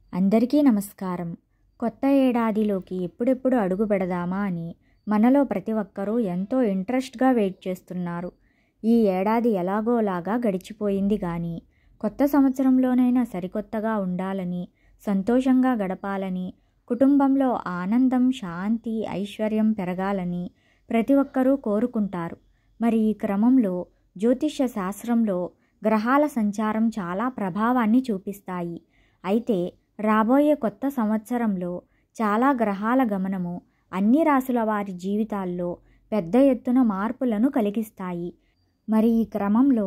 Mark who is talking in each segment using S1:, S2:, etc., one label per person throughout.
S1: అందరికీ నమస్కారం. కొత్త ఏడాదిలోకి ఎప్పుడెప్పుడు అడుగు పెడదామా అని మనలో ప్రతి ఒక్కరూ ఎంతో ఇంట్రెస్ట్గా వెయిట్ చేస్తున్నారు. ఈ ఏడాది ఎలాగోలాగా గడిచిపోయింది కానీ కొత్త సంవత్సరంలోనైనా సరికొత్తగా ఉండాలని, సంతోషంగా గడపాలని, కుటుంబంలో ఆనందం, శాంతి, ఐశ్వర్యం పెరగాలని ప్రతి ఒక్కరూ కోరుకుంటారు. మరి ఈ క్రమంలో జ్యోతిష్య శాస్త్రంలో గ్రహాల సంచారం చాలా ప్రభావాన్ని చూపిస్తాయి. అయితే రాబోయే కొత్త సంవత్సరంలో చాలా గ్రహాల గమనము అన్ని రాశుల వారి జీవితాల్లో పెద్ద ఎత్తున మార్పులను కలిగిస్తాయి. మరి ఈ క్రమంలో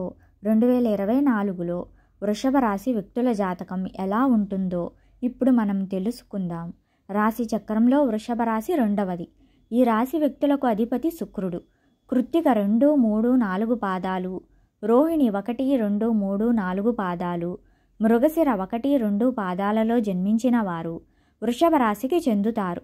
S1: 2024లో వృషభ రాశి వ్యక్తుల జాతకం ఎలా ఉంటుందో ఇప్పుడు మనం తెలుసుకుందాం. రాశి చక్రంలో వృషభ రాశి రెండవది. ఈ రాశి వ్యక్తులకు అధిపతి శుక్రుడు. కృత్తిక 2, 3, 4 పాదాలు, రోహిణి 1, 2, 3, 4 పాదాలు, మృగశిర 1, 2 పాదాలలో జన్మించిన వారు వృషభ రాశికి చెందుతారు.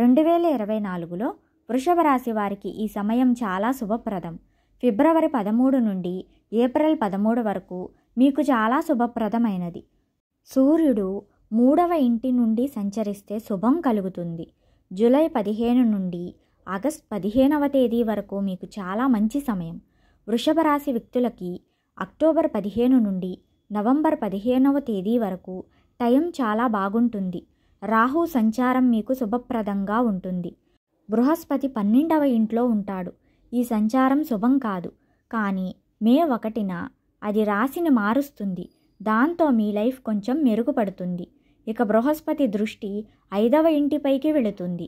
S1: 2024లో వృషభ రాశి వారికి ఈ సమయం చాలా శుభప్రదం. ఫిబ్రవరి 13 నుండి ఏప్రిల్ 13 వరకు మీకు చాలా శుభప్రదమైనది. సూర్యుడు 3వ ఇంటి నుండి సంచరిస్తే శుభం కలుగుతుంది. జూలై 15 నుండి ఆగస్టు 15వ తేదీ వరకు మీకు చాలా మంచి సమయం. వృషభ రాశి వ్యక్తులకి అక్టోబర్ 15 నుండి నవంబర్ 15వ తేదీ వరకు టైం చాలా బాగుంటుంది. రాహు సంచారం మీకు శుభప్రదంగా ఉంటుంది. బృహస్పతి 12వ ఇంట్లో ఉంటాడు. ఈ సంచారం శుభం కాదు, కానీ మే 1న అది రాశిని మారుస్తుంది. దాంతో మీ లైఫ్ కొంచెం మెరుగుపడుతుంది. ఇక బృహస్పతి దృష్టి 5వ ఇంటిపైకి వెళుతుంది.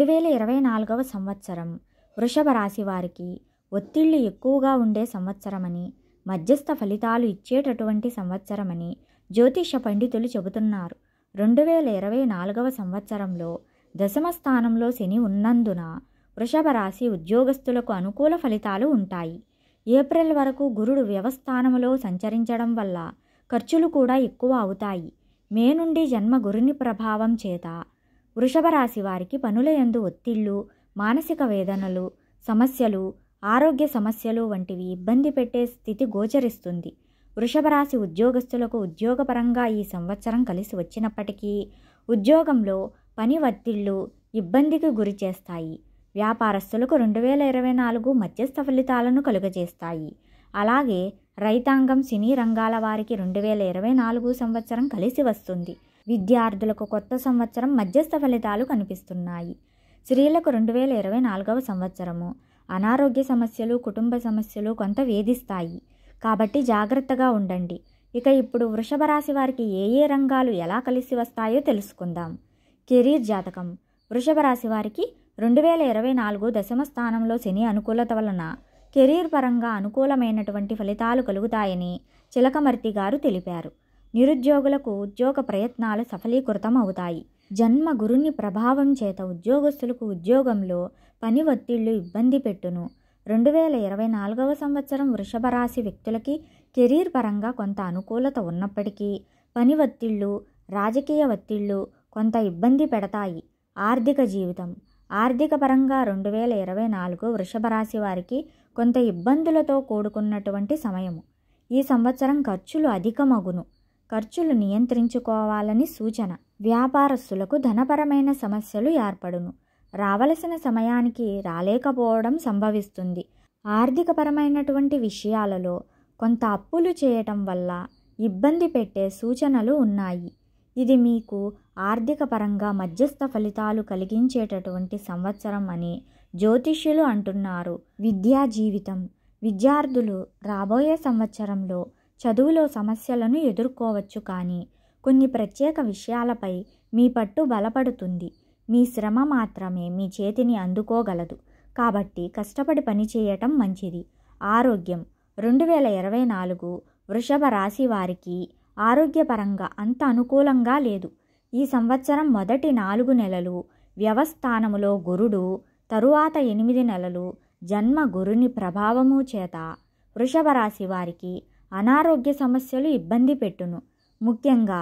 S1: 2024వ సంవత్సరం వృషభ రాశి వారికి ఒత్తిళ్లు ఎక్కువగా ఉండే సంవత్సరమని, మధ్యస్థ ఫలితాలు ఇచ్చేటటువంటి సంవత్సరమని జ్యోతిష పండితులు చెబుతున్నారు. 2024వ సంవత్సరంలో దశమ స్థానంలో శని ఉన్నందున వృషభ రాశి ఉద్యోగస్తులకు అనుకూల ఫలితాలు ఉంటాయి. ఏప్రిల్ వరకు గురుడు వ్యవస్థానంలో సంచరించడం వల్ల ఖర్చులు కూడా ఎక్కువ అవుతాయి. మే నుండి జన్మ గురుని ప్రభావం చేత వృషభ రాశి వారికి పనుల యందు ఒత్తిళ్లు, మానసిక వేదనలు, సమస్యలు, ఆరోగ్య సమస్యలు వంటివి ఇబ్బంది పెట్టే స్థితి గోచరిస్తుంది. వృషభ రాశి ఉద్యోగస్తులకు ఉద్యోగపరంగా ఈ సంవత్సరం కలిసి వచ్చినప్పటికీ ఉద్యోగంలో పని ఒత్తిళ్లు ఇబ్బందికి గురి చేస్తాయి. వ్యాపారస్తులకు 2024 మధ్యస్థ ఫలితాలను కలుగజేస్తాయి. అలాగే రైతాంగం, సినీ రంగాల వారికి 2024 సంవత్సరం కలిసి వస్తుంది. విద్యార్థులకు కొత్త సంవత్సరం మధ్యస్థ ఫలితాలు కనిపిస్తున్నాయి. స్త్రీలకు 2024వ సంవత్సరము అనారోగ్య సమస్యలు, కుటుంబ సమస్యలు కొంత వేధిస్తాయి. కాబట్టి జాగ్రత్తగా ఉండండి. ఇక ఇప్పుడు వృషభ రాశి వారికి ఏ రంగాలు ఎలా కలిసి వస్తాయో తెలుసుకుందాం. కెరీర్ జాతకం. వృషభ రాశి వారికి 2024 దశమ స్థానంలో శని అనుకూలత వలన కెరీర్ పరంగా అనుకూలమైనటువంటి ఫలితాలు కలుగుతాయని చిలకమర్తి గారు తెలిపారు. నిరుద్యోగులకు ఉద్యోగ ప్రయత్నాలు సఫలీకృతం అవుతాయి. జన్మ గురుని ప్రభావం చేత ఉద్యోగస్తులకు ఉద్యోగంలో పని ఒత్తిళ్లు ఇబ్బంది పెట్టును. 2024వ సంవత్సరం వృషభ రాశి వ్యక్తులకి కెరీర్ పరంగా కొంత అనుకూలత ఉన్నప్పటికీ పని ఒత్తిళ్లు, రాజకీయ ఒత్తిళ్లు కొంత ఇబ్బంది పెడతాయి. ఆర్థిక జీవితం. ఆర్థిక పరంగా 2024 వృషభ రాశి వారికి కొంత ఇబ్బందులతో కూడుకున్నటువంటి సమయము. ఈ సంవత్సరం ఖర్చులు అధికమగును. ఖర్చులు నియంత్రించుకోవాలని సూచన. వ్యాపారస్తులకు ధనపరమైన సమస్యలు ఏర్పడును. రావలసిన సమయానికి రాలేకపోవడం సంభవిస్తుంది. ఆర్థికపరమైనటువంటి విషయాలలో కొంత అప్పులు చేయటం వల్ల ఇబ్బంది పెట్టే సూచనలు ఉన్నాయి. ఇది మీకు ఆర్థిక పరంగా మధ్యస్థ ఫలితాలు కలిగించేటటువంటి సంవత్సరం అని జ్యోతిష్యులు అంటున్నారు. విద్యా జీవితం. విద్యార్థులు రాబోయే సంవత్సరంలో చదువులో సమస్యలను ఎదుర్కోవచ్చు, కానీ కొన్ని ప్రత్యేక విషయాలపై మీ పట్టు బలపడుతుంది. మీ శ్రమ మాత్రమే మీ చేతిని అందుకోగలదు. కాబట్టి కష్టపడి పనిచేయటం మంచిది. ఆరోగ్యం. 2024 వృషభ రాశి వారికి ఆరోగ్యపరంగా అంత అనుకూలంగా లేదు. ఈ సంవత్సరం మొదటి 4 నెలలు వ్యవస్థానములో గురుడు, తరువాత 8 నెలలు జన్మ గురుని ప్రభావము చేత వృషభ రాశి వారికి అనారోగ్య సమస్యలు ఇబ్బంది పెట్టును. ముఖ్యంగా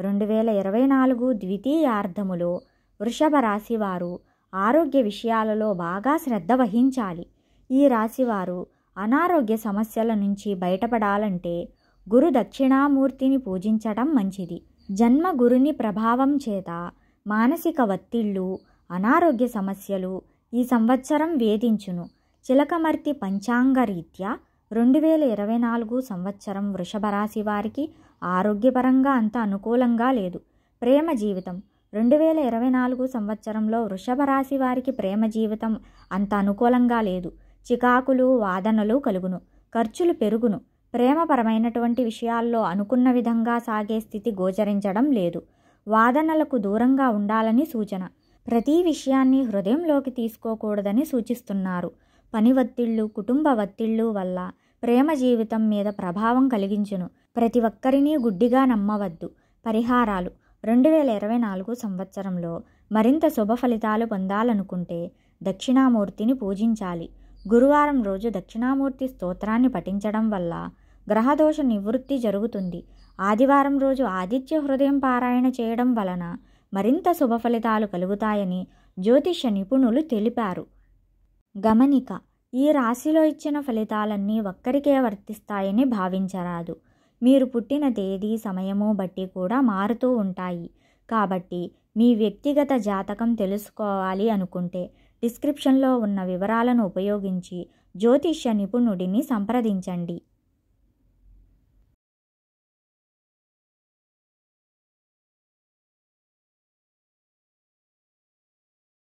S1: 2024 ద్వితీయార్ధములో వృషభ రాశి వారు ఆరోగ్య విషయాలలో బాగా శ్రద్ధ వహించాలి. ఈ రాశివారు అనారోగ్య సమస్యల నుంచి బయటపడాలంటే గురు దక్షిణామూర్తిని పూజించడం మంచిది. జన్మ గురుని ప్రభావం చేత మానసిక ఒత్తిళ్ళు, అనారోగ్య సమస్యలు ఈ సంవత్సరం వేధించును. చిలకమర్తి పంచాంగ రీత్యా 2024 సంవత్సరం వృషభ రాశి వారికి ఆరోగ్యపరంగా అంత అనుకూలంగా లేదు. ప్రేమ జీవితం 2024 సంవత్సరంలో వృషభ రాశి వారికి ప్రేమ జీవితం అంత అనుకూలంగా లేదు. చికాకులు, వాదనలు కలుగును, ఖర్చులు పెరుగును. ప్రేమపరమైనటువంటి విషయాల్లో అనుకున్న విధంగా సాగే స్థితి గోచరించడం లేదు. వాదనలకు దూరంగా ఉండాలని సూచన. ప్రతి విషయాన్ని హృదయంలోకి తీసుకోకూడదని సూచిస్తున్నారు. పని ఒత్తిళ్ళు, కుటుంబ ఒత్తిళ్ళు వల్ల ప్రేమ జీవితం మీద ప్రభావం కలిగించును. ప్రతి ఒక్కరినీ గుడ్డిగా నమ్మవద్దు. పరిహారాలు 2024 సంవత్సరంలో మరింత శుభ ఫలితాలు పొందాలనుకుంటే దక్షిణామూర్తిని పూజించాలి. గురువారం రోజు దక్షిణామూర్తి స్తోత్రాన్ని పఠించడం వల్ల గ్రహదోష నివృత్తి జరుగుతుంది. ఆదివారం రోజు ఆదిత్య హృదయం పారాయణ చేయడం వలన మరింత శుభ ఫలితాలు కలుగుతాయని జ్యోతిష నిపుణులు తెలిపారు. గమనిక: ఈ రాశిలో ఇచ్చిన ఫలితాలన్నీ ఒక్కరికే వర్తిస్తాయని భావించరాదు. మీరు పుట్టిన తేదీ, సమయము బట్టి కూడా మారుతూ ఉంటాయి. కాబట్టి మీ వ్యక్తిగత జాతకం తెలుసుకోవాలి అనుకుంటే డిస్క్రిప్షన్లో ఉన్న వివరాలను ఉపయోగించి జ్యోతిష నిపుణుడిని సంప్రదించండి.